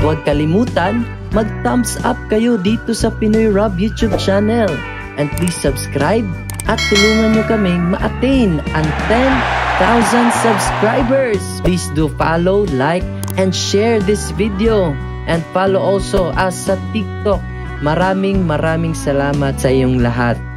huwag kalimutan, mag-thumbs up kayo dito sa Pinoy Rob YouTube channel. And please subscribe at tulungan nyo kaming ma-attain ang 10,000 subscribers. Please do follow, like, and share this video. And follow also us sa TikTok. Maraming salamat sa iyong lahat.